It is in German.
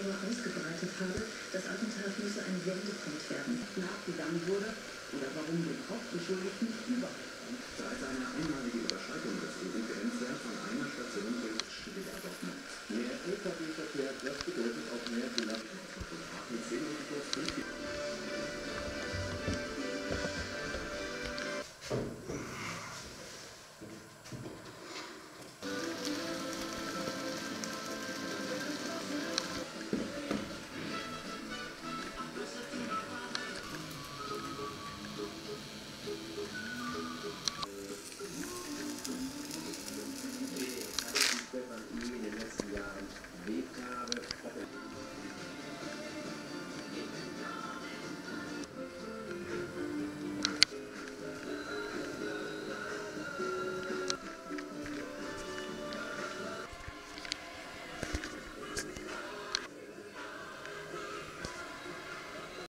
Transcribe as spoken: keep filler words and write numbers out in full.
Terror ausgebreitet habe. Das Attentat müsse ein Wendepunkt werden. Nachgegangen wurde oder warum den Hauptbeschuldigten überhaupt. Da ist eine einmalige Überschreitung des E U-Grenzwerts von einer Station durch Stillabordnung. Mehr L K W-Verkehr, das bedeutet auch